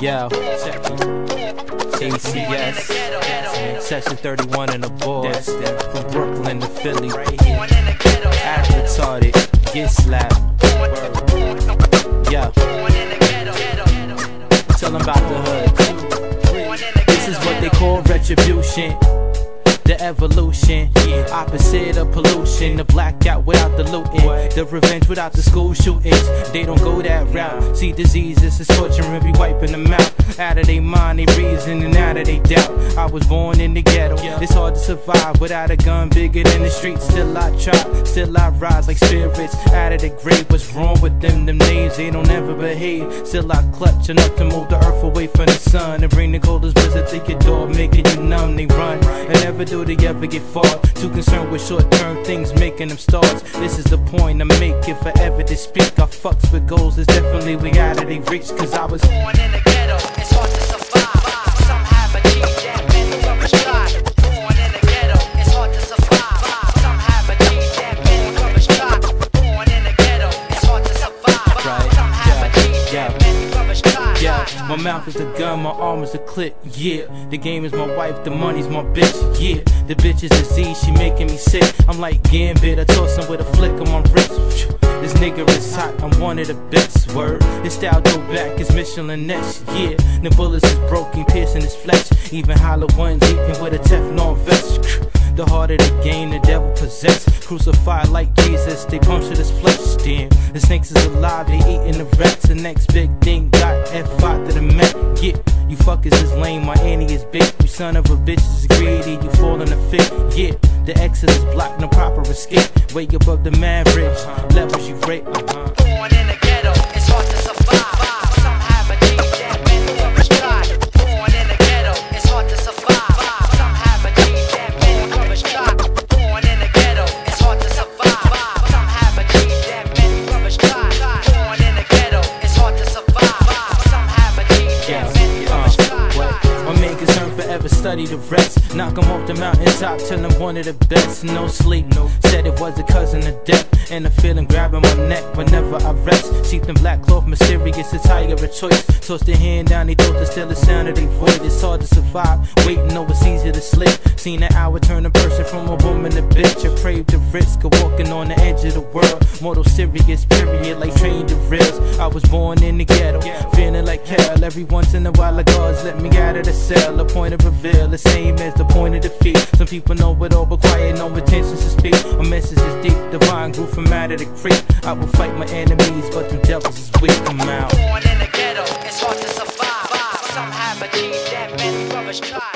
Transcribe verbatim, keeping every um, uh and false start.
Yo, A C S, Section thirty-one in the boys, from Brooklyn to Philly. Act retarded, get slapped. Yo, tell them about the hood. This is what they call retribution. The evolution, yeah. Opposite of pollution. The blackout without the looting. What? The revenge without the school shootings. They don't go that route. See, diseases is torture and be wiping them out. Out of their mind, they reason and out of they doubt. I was born in the ghetto. Yeah. It's hard to survive without a gun bigger than the streets. Still I try, still I rise like spirits out of the grave. What's wrong with them? Them names, they don't ever behave. Still I clutch enough to move the earth away from the sun and bring the coldest blizzard to your door, making you numb. They run and never do they ever get far. Too concerned with short-term things, making them stars. This is the point I'm making forever to speak. I fucks with goals, it's definitely we out of they reach. Cause I was born in the ghetto, it's hard to survive. Some have achieved that, many others try. Born in the ghetto, it's hard to survive. Some have achieved that, many others try. Born in the ghetto, it's hard to survive. Some have achieved that, many others try. Yeah, my mouth is the gun, my arm is the clip. Yeah, the game is my wife, the money's my bitch. Yeah, the bitch is a disease, she making me sick. I'm like Gambit, I toss him with a flick on my wrist. This nigga is hot, I'm one of the best. Word, his style go back, it's Michelin-esque. Yeah, the bullets is broken, piercing his flesh. Even hollow ones eating with a Teflon vest. The harder the game, the devil possessed. Crucified like Jesus, they punctured his flesh. Damn, the snakes is alive, they eating the rats. The next big thing got F five to the Met. Yeah, you fuckers is lame, my Annie is big. You son of a bitch is greedy, you fall in the fit. Yeah, the exit is blocked, no proper escape. Way above the average, levels you rate. Uh-huh. Born in the ghetto, it's hard to survive. Some have achieved that, many others try. Born in the ghetto, it's hard to survive. Some have achieved that, many others try. Born in the ghetto, it's hard to survive. Some have achieved that, many others try. Born in the ghetto, it's hard to survive. Some have achieved that, many others try. My main concern forever study the rest. Knock him off the mountaintop till I'm one of the best. No sleep, no. Said it was a cousin of death. And a feeling grabbing my neck whenever I rest. See them black cloth, mysterious attire of choice. Toss their hand down, they throat to still the sound of their voice. It's hard to survive, waiting, know it's easy to slip. Seen an hour turn a person from a woman to bitch. I crave the risk of walking on the edge of the world. Mortal serious, period, like trained to rails. I was born in the ghetto, feeling like hell. Every once in a while, the guards let me out of the cell. A point of reveal, the same as the point of defeat. Some people know it all, but quiet, no intentions to speak. A message is deep, divine grew from out of the creek. I will fight my enemies, but them devils is weak. I'm out. Born in the ghetto, it's hard to survive. Some have achieved that, many brothers try.